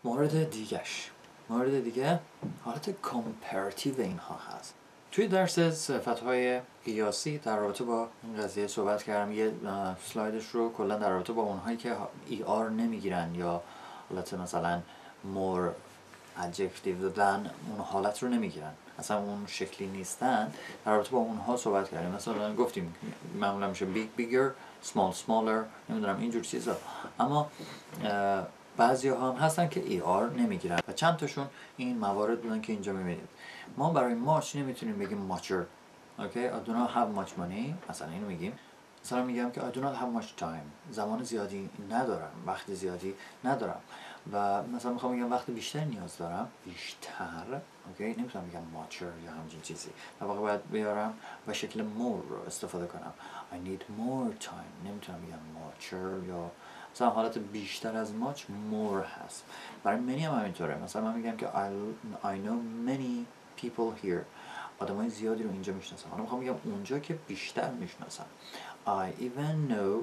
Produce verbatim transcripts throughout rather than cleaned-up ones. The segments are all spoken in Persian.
مورد دیگهش مورد دیگه حالت کامپراتیو اینها هست. توی درس صفت‌های قیاسی در رابطه با این قضیه صحبت کردم. یه سلایدش رو کلا در رابطه با اونهایی که ای آر نمیگیرن یا حالت مثلا more adjective than اون حالت رو نمیگیرن، اصلا اون شکلی نیستن، در رابطه با اونها صحبت کردیم. مثلا گفتیم معمولا میشه big bigger small smaller، نمیدونم اینجور چیزا. اما بعضی ها هم هستن که ای آر نمیگیرن و چند تاشون این موارد بودن که اینجا میبینید. ما برای ماچ نمیتونیم بگیم mucher. اوکی I do not have much money، مثلا اینو میگیم. مثلا میگم که I do not have much time، زمان زیادی ندارم، وقت زیادی ندارم. و مثلا میخوام بگم وقت بیشتر نیاز دارم، بیشتر. اوکی نمیتونم بگم mucher یا همچین چیزی، در واقع باید بیارم و شکل more رو استفاده کنم. I need more time، نمیتونم بگم mucher یا مثلا حالت بیشتر از much more هست. برای many هم همینطوره. مثلا من میگم که I, I know many people here، آدمای زیادی رو اینجا میشناسم. حالا میخوام بگم اونجا که بیشتر میشناسم. I even know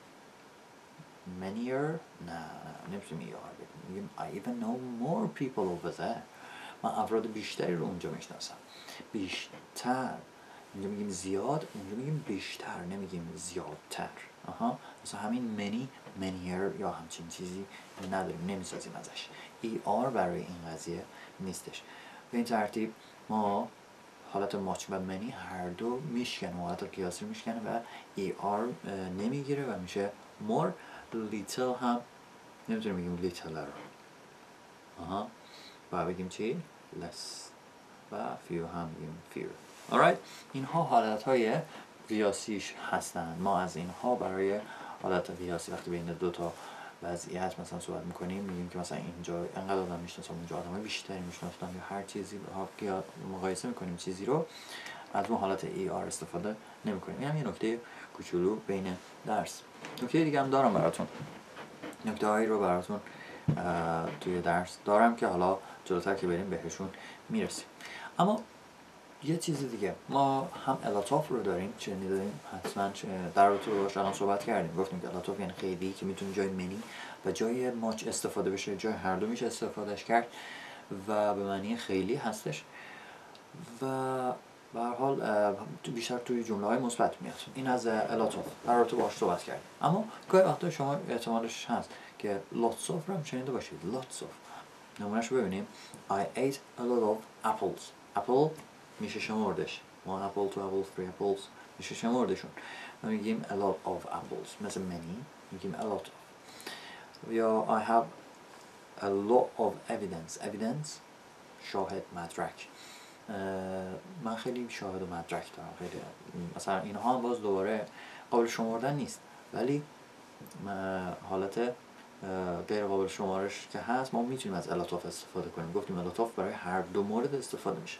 manyer، نه نه نمیتونیم ای آر بگیم. I even know more people over there، من افراد بیشتری رو اونجا میشناسم. بیشتر اینجا میگیم زیاد، اونجا میگیم بیشتر، نمیگیم زیادتر. آها مثلا همین many manyer یا همچین چیزی نداریم، نمیسازیم ازش. ای آر برای این قضیه نیستش. به این ترتیب ما حالت ماچ و منی هر دو میشکنه، حالت قیاسی میشکنه و ای آر نمیگیره و میشه more. little هم نمیتونیم بگیم little رو، آها باید بگیم چی؟ less. و few هم بگیم few. alright اینها حالت های قیاسیش هستن. ما از اینها برای حالت قیاسی وقتی بین دو تا وضعیت مثلا صحبت میکنیم میگیم که مثلا اینجا انقدر آدم میشناسم، اونجا آدمای بیشتری میشناسم، یا هر چیزی ها مقایسه میکنیم چیزی رو، از اون حالت ای آر استفاده نمیکنیم. این هم یه نکته کوچولو بین درس. نکته دیگه هم دارم براتون، نکته هایی رو براتون توی درس دارم که حالا جلوتر که بریم بهشون میرسیم. اما یه چیز دیگه، ما هم الاتاف رو داریم، چه داریم حتما در رابطه باهاش الان صحبت کردیم. گفتیم که الاتاف یعنی خیلی که میتونه جای منی و جای ماچ استفاده بشه، جای هر دو میشه استفادهش کرد و به معنی خیلی هستش و به هر حال تو بیشتر توی جمله های مثبت میاد. این از الاتاف در رابطه باهاش صحبت کردیم. اما گاهی وقتا شما احتمالش هست که lots of رو هم شنیده باشید. lots of نمونهش رو ببینیم. I ate a lot of apples. apple میشه شمردش. one apple, two apples, three apples میشه شمردشون. ما میگیم a lot of apples. مثل many میگیم a lot of. یا I have a lot of evidence. evidence شاهد، مدرک. من خیلی شاهد و مدرک دارم. خیلی مثلا اینها هم باز دوباره قابل شمردن نیست، ولی حالت غیر قابل شمارش که هست ما میتونیم از الاتاف استفاده کنیم. گفتیم الاتاف برای هر دو مورد استفاده میشه.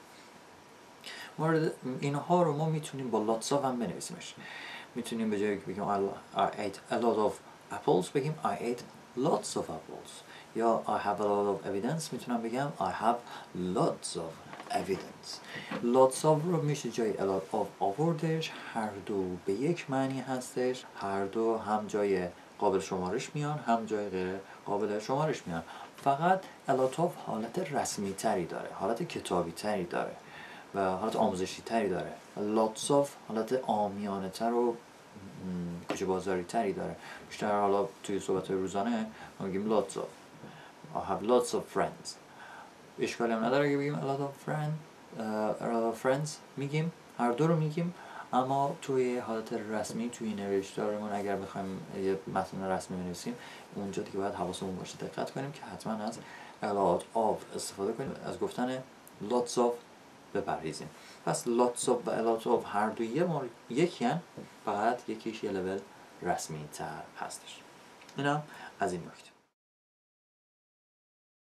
مورد اینها رو ما میتونیم با lots of هم بنویسیمش. میتونیم به جایی که بگیم I ate a lot of apples بگیم I ate lots of apples. یا I have a lot of evidence میتونم بگم I have lots of evidence. lots of رو میشه جای a lot of آوردش. هر دو به یک معنی هستش. هر دو هم جای قابل شمارش میان، هم جای غیر قابل شمارش میان. فقط a lot of حالت رسمی تری داره، حالت کتابی تری داره و حالت آموزشی تری داره. lots of حالت عامیانه تر و کوچه بازاری تری داره. بیشتر حالا توی صحبت روزانه ما میگیم lots of. I have lots of friends. اشکالی هم نداره که بگیم a lot of friend, uh, a lot of friends میگیم، هر دو رو میگیم. اما توی حالت رسمی توی نوشتارمون اگر بخوایم یه متن رسمی بنویسیم اونجا دیگه باید حواسمون باشه، دقت کنیم که حتما از a lot of استفاده کنیم، از گفتن lots of بپرهیزیم. پس lots of و a lot of هر دو یه مور... یکی هن، فقط یکیش یه لول رسمی تر هستش. اینم از این نکته.